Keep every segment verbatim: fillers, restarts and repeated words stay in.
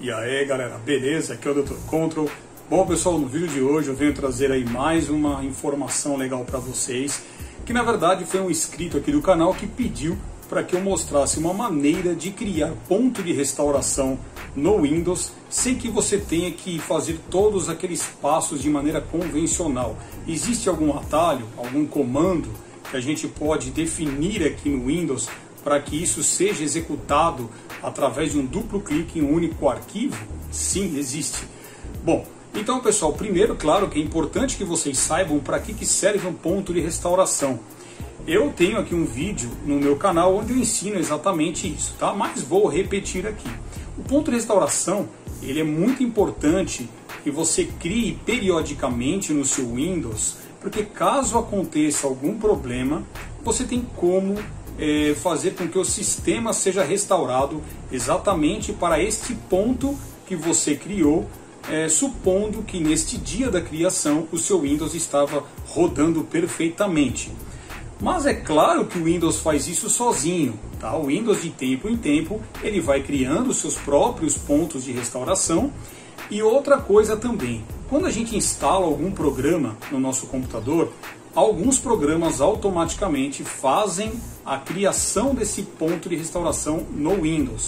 E aí galera, beleza? Aqui é o doutor Control. Bom pessoal, no vídeo de hoje eu venho trazer aí mais uma informação legal para vocês, que na verdade foi um inscrito aqui do canal que pediu para que eu mostrasse uma maneira de criar ponto de restauração no Windows sem que você tenha que fazer todos aqueles passos de maneira convencional. Existe algum atalho, algum comando que a gente pode definir aqui no Windows para que isso seja executado através de um duplo clique em um único arquivo? Sim, existe. Bom, então pessoal, primeiro, claro que é importante que vocês saibam para que, que serve um ponto de restauração. Eu tenho aqui um vídeo no meu canal onde eu ensino exatamente isso, tá? Mas vou repetir aqui. O ponto de restauração, ele é muito importante que você crie periodicamente no seu Windows, porque caso aconteça algum problema, você tem como é, fazer com que o sistema seja restaurado exatamente para este ponto que você criou, é, supondo que neste dia da criação o seu Windows estava rodando perfeitamente. Mas é claro que o Windows faz isso sozinho, tá? O Windows de tempo em tempo ele vai criando seus próprios pontos de restauração. E outra coisa também, quando a gente instala algum programa no nosso computador, alguns programas automaticamente fazem a criação desse ponto de restauração no Windows.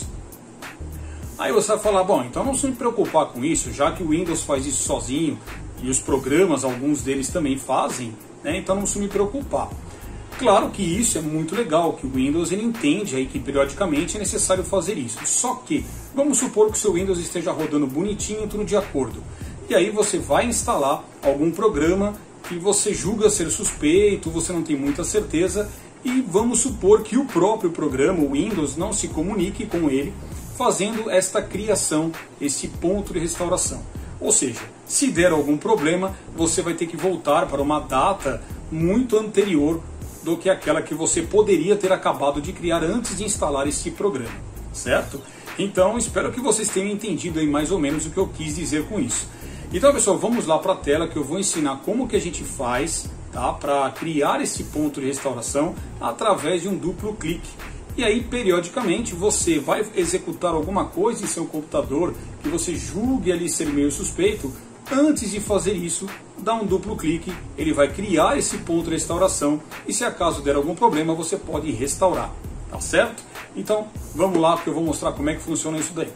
Aí você vai falar, bom, então não se me preocupar com isso, já que o Windows faz isso sozinho e os programas, alguns deles também fazem, né? Então não se me preocupar. Claro que isso é muito legal, que o Windows ele entende aí que periodicamente é necessário fazer isso. Só que, vamos supor que o seu Windows esteja rodando bonitinho, tudo de acordo. E aí você vai instalar algum programa que você julga ser suspeito, você não tem muita certeza, e vamos supor que o próprio programa, o Windows, não se comunique com ele, fazendo esta criação, esse ponto de restauração. Ou seja, se der algum problema, você vai ter que voltar para uma data muito anterior do que aquela que você poderia ter acabado de criar antes de instalar esse programa, certo? Então, espero que vocês tenham entendido aí mais ou menos o que eu quis dizer com isso. Então, pessoal, vamos lá para a tela que eu vou ensinar como que a gente faz, tá, para criar esse ponto de restauração através de um duplo clique. E aí, periodicamente, você vai executar alguma coisa em seu computador que você julgue ali ser meio suspeito. Antes de fazer isso, dá um duplo clique, ele vai criar esse ponto de restauração e se acaso der algum problema, você pode restaurar, tá certo? Então, vamos lá que eu vou mostrar como é que funciona isso daí.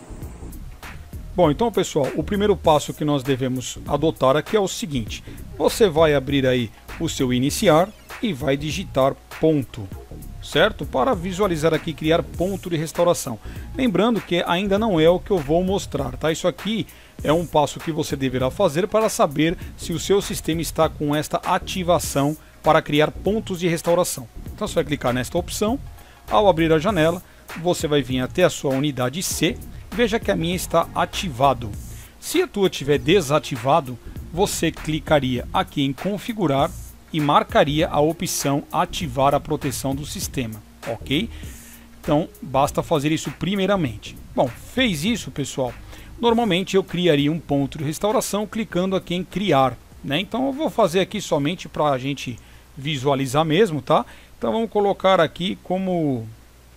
Bom, então pessoal, o primeiro passo que nós devemos adotar aqui é o seguinte: você vai abrir aí o seu iniciar e vai digitar ponto, certo? Para visualizar aqui, criar ponto de restauração. Lembrando que ainda não é o que eu vou mostrar, tá? Isso aqui é um passo que você deverá fazer para saber se o seu sistema está com esta ativação para criar pontos de restauração. Então você vai clicar nesta opção. Ao abrir a janela, você vai vir até a sua unidade C. Veja que a minha está ativado. Se a tua estiver desativado, você clicaria aqui em configurar e marcaria a opção ativar a proteção do sistema, ok? Então basta fazer isso primeiramente. Bom, fez isso, pessoal, normalmente eu criaria um ponto de restauração clicando aqui em criar, né? Então eu vou fazer aqui somente para a gente visualizar mesmo, tá? Então vamos colocar aqui como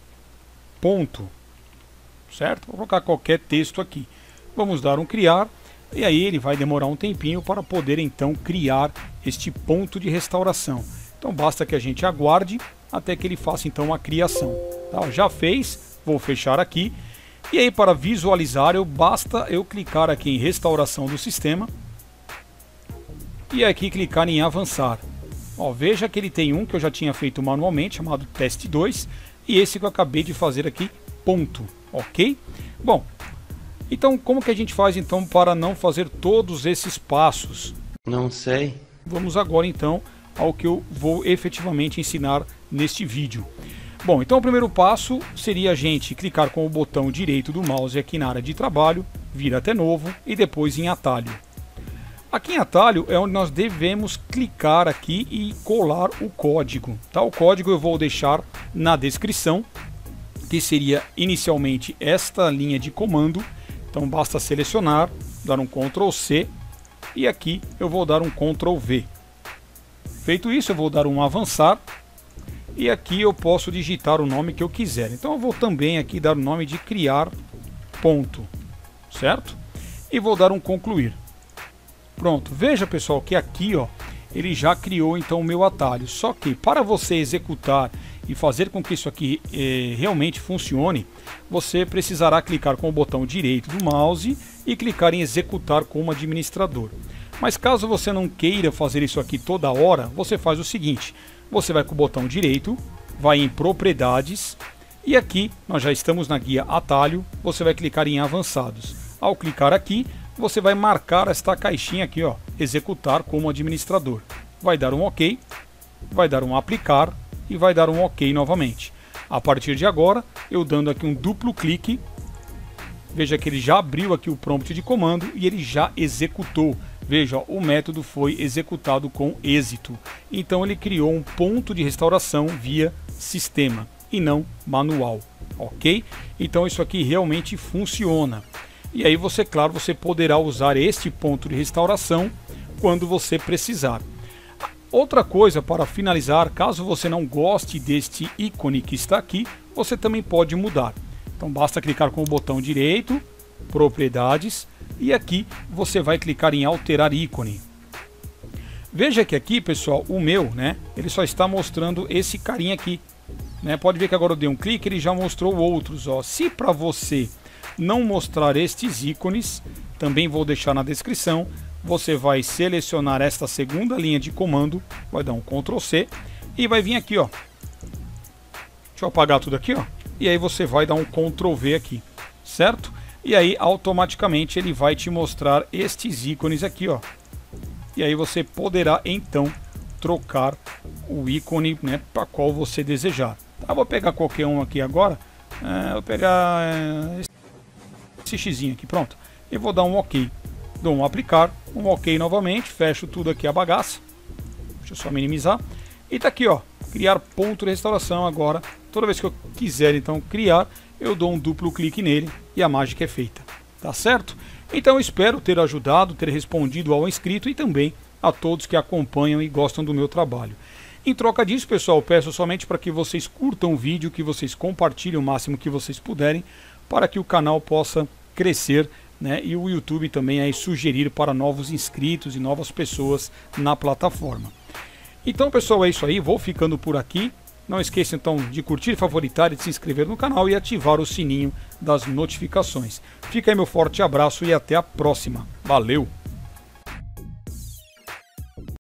ponto, certo? Vou colocar qualquer texto aqui. Vamos dar um criar. E aí ele vai demorar um tempinho para poder então criar este ponto de restauração. Então basta que a gente aguarde até que ele faça então a criação. Tá? Já fez, vou fechar aqui. E aí para visualizar, eu, basta eu clicar aqui em restauração do sistema. E aqui clicar em avançar. Ó, veja que ele tem um que eu já tinha feito manualmente, chamado teste dois. E esse que eu acabei de fazer aqui, ponto. Ok? Bom, então, como que a gente faz então para não fazer todos esses passos? Não sei. Vamos agora então ao que eu vou efetivamente ensinar neste vídeo. Bom, então o primeiro passo seria a gente clicar com o botão direito do mouse aqui na área de trabalho, vir até novo e depois em atalho. Aqui em atalho é onde nós devemos clicar aqui e colar o código. Tá? O código eu vou deixar na descrição, que seria inicialmente esta linha de comando. Então basta selecionar, dar um control C e aqui eu vou dar um control V. Feito isso, eu vou dar um avançar e aqui eu posso digitar o nome que eu quiser. Então eu vou também aqui dar o nome de criar ponto, certo? E vou dar um concluir. Pronto, veja pessoal que aqui ó, ele já criou então o meu atalho, só que para você executar e fazer com que isso aqui eh, realmente funcione, você precisará clicar com o botão direito do mouse e clicar em executar como administrador. Mas caso você não queira fazer isso aqui toda hora, você faz o seguinte, você vai com o botão direito, vai em propriedades e aqui nós já estamos na guia atalho, você vai clicar em avançados. Ao clicar aqui, você vai marcar esta caixinha aqui, ó, executar como administrador. Vai dar um OK, vai dar um aplicar e vai dar um OK novamente. A partir de agora, eu dando aqui um duplo clique, veja que ele já abriu aqui o prompt de comando e ele já executou. Veja, ó, o método foi executado com êxito. Então ele criou um ponto de restauração via sistema e não manual, ok? Então isso aqui realmente funciona. E aí você, claro, você poderá usar este ponto de restauração quando você precisar. Outra coisa para finalizar, caso você não goste deste ícone que está aqui, você também pode mudar. Então basta clicar com o botão direito, propriedades, e aqui você vai clicar em alterar ícone. Veja que aqui, pessoal, o meu, né, ele só está mostrando esse carinha aqui. Né? Pode ver que agora eu dei um clique, ele já mostrou outros. Ó. Se para você não mostrar estes ícones, também vou deixar na descrição, você vai selecionar esta segunda linha de comando, vai dar um control C e vai vir aqui, ó. Deixa eu apagar tudo aqui, ó. E aí você vai dar um control V aqui, certo? E aí automaticamente ele vai te mostrar estes ícones aqui, ó. E aí você poderá então trocar o ícone, né, para qual você desejar. Tá, vou pegar qualquer um aqui agora. É, vou pegar é, esse xizinho aqui, pronto. E vou dar um OK. Dou um aplicar, um OK novamente, fecho tudo aqui a bagaça. Deixa eu só minimizar. E tá aqui, ó, criar ponto de restauração agora. Toda vez que eu quiser então criar, eu dou um duplo clique nele e a mágica é feita. Tá certo? Então eu espero ter ajudado, ter respondido ao inscrito e também a todos que acompanham e gostam do meu trabalho. Em troca disso, pessoal, peço somente para que vocês curtam o vídeo, que vocês compartilhem o máximo que vocês puderem, para que o canal possa crescer, né, e o YouTube também aí sugerir para novos inscritos e novas pessoas na plataforma. Então, pessoal, é isso aí, vou ficando por aqui. Não esqueça então de curtir, favoritar e de se inscrever no canal e ativar o sininho das notificações. Fica aí meu forte abraço e até a próxima. Valeu!